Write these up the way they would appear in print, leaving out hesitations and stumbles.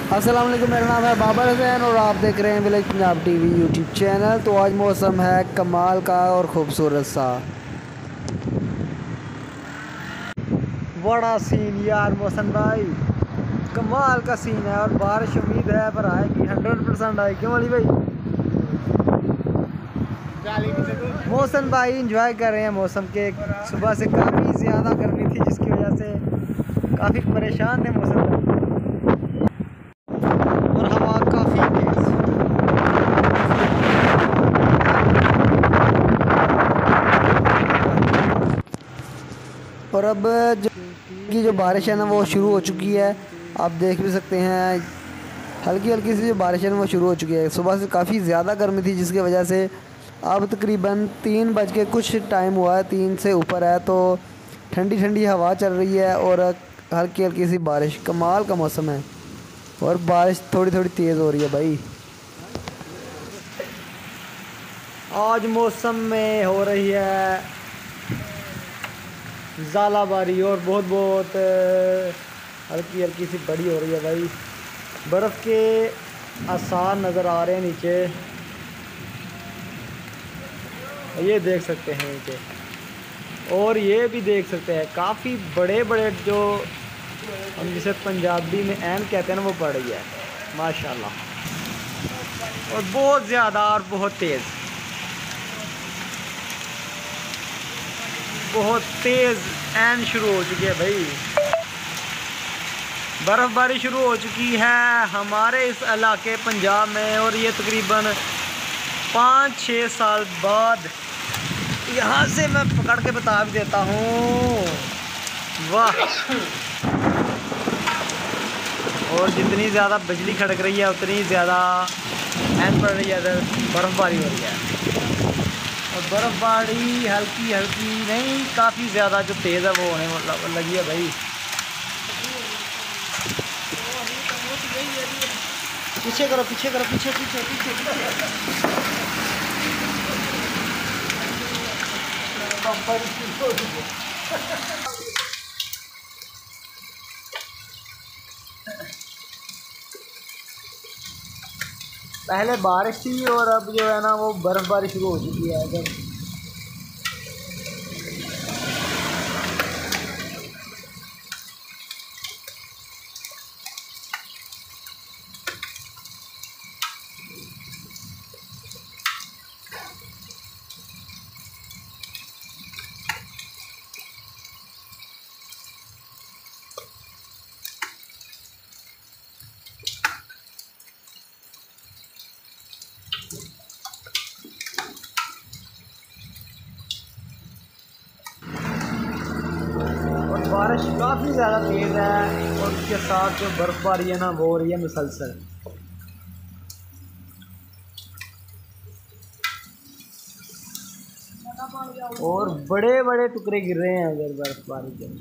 अस्सलाम वालेकुम, मेरा नाम है बाबर हुसैन और आप देख रहे हैं village Punjab TV YouTube channel. तो आज मौसम है कमाल का और ख़ूबसूरत सा। बड़ा सीन यार मौसम भाई, कमाल का सीन है और बारिश उम्मीद है पर आएगी, 100% आएगी। क्यों अली भाई? मौसम भाई इंजॉय कर रहे हैं मौसम के। सुबह से काफ़ी ज़्यादा गर्मी थी जिसकी वजह से काफ़ी परेशान थे मौसम और हवा काफ़ी तेज़। और अब जो बारिश है ना वो शुरू हो चुकी है। आप देख भी सकते हैं हल्की हल्की सी जो बारिश है ना वो शुरू हो चुकी है। सुबह से काफ़ी ज़्यादा गर्मी थी जिसकी वजह से अब तकरीबन 3 बज के कुछ टाइम हुआ है, 3 से ऊपर है, तो ठंडी ठंडी हवा चल रही है और हल्की हल्की सी बारिश। कमाल का मौसम है और बारिश थोड़ी थोड़ी तेज़ हो रही है भाई। आज मौसम में हो रही है ज़ालाबारी और बहुत बहुत हल्की हल्की सी बड़ी हो रही है भाई। बर्फ़ के आसार नज़र आ रहे हैं नीचे, ये देख सकते हैं नीचे, और ये भी देख सकते हैं काफ़ी बड़े बड़े जो हम जिसे पंजाबी में ऐन कहते हैं ना वो पड़ रही है माशाल्लाह, और बहुत ज़्यादा और बहुत तेज़, बहुत तेज़ ऐन शुरू हो चुकी है भाई। बर्फ़बारी शुरू हो चुकी है हमारे इस इलाके पंजाब में, और ये तकरीबन 5-6 साल बाद। यहाँ से मैं पकड़ के बता भी देता हूँ, वाह। और जितनी ज़्यादा बिजली खड़क रही है उतनी ज़्यादा ऐन पड़ रही है, इधर बर्फ़बारी हो रही है। और बर्फ़बारी हल्की हल्की नहीं, काफ़ी ज़्यादा जो तेज़ है वो होने लगी है भाई। पीछे करो पीछे करो, पीछे पीछे पीछे, पीछे। पहले बारिश थी और अब जो है ना वो बर्फ़बारी शुरू हो चुकी है जब। बारिश काफ़ी ज़्यादा तेज़ है और उसके साथ जो बर्फ़बारी है ना वो हो रही है मुसलसल। और बड़े बड़े टुकड़े गिर रहे हैं अगर बर्फ़बारी के।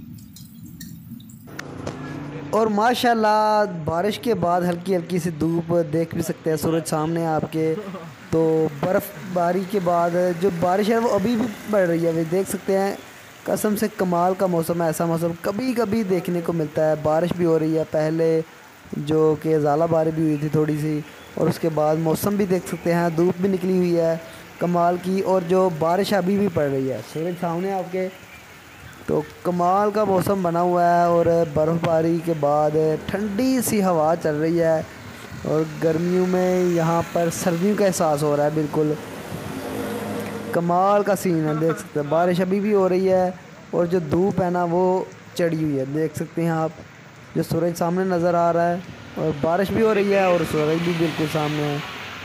और माशाल्लाह बारिश के बाद हल्की हल्की सी धूप देख भी सकते हैं, सूरज सामने आपके। तो बर्फ़बारी के बाद जो बारिश है वो अभी भी पड़ रही है, वे देख सकते हैं। कसम से कमाल का मौसम है, ऐसा मौसम कभी कभी देखने को मिलता है। बारिश भी हो रही है, पहले जो कि ज़ालाबारी भी हुई थी थोड़ी सी, और उसके बाद मौसम भी देख सकते हैं, धूप भी निकली हुई है कमाल की, और जो बारिश अभी भी पड़ रही है, सूरज सामने आपके। तो कमाल का मौसम बना हुआ है और बर्फ़बारी के बाद ठंडी सी हवा चल रही है और गर्मियों में यहाँ पर सर्दियों का एहसास हो रहा है। बिल्कुल कमाल का सीन है, देख सकते हैं। बारिश अभी भी हो रही है और जो धूप है ना वो चढ़ी हुई है, देख सकते हैं आप। जो सूरज सामने नज़र आ रहा है और बारिश भी हो रही है और सूरज भी बिल्कुल सामने है,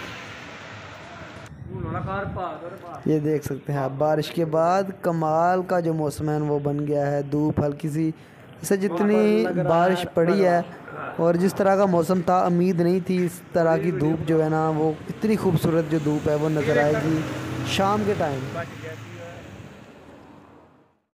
ये देख सकते हैं आप। बारिश के बाद कमाल का जो मौसम है वो बन गया है। धूप हल्की सी, जैसे जितनी बारिश पड़ी है और जिस तरह का मौसम था, उम्मीद नहीं थी इस तरह की धूप जो है ना वो इतनी खूबसूरत जो धूप है वो नज़र आएगी शाम के टाइम।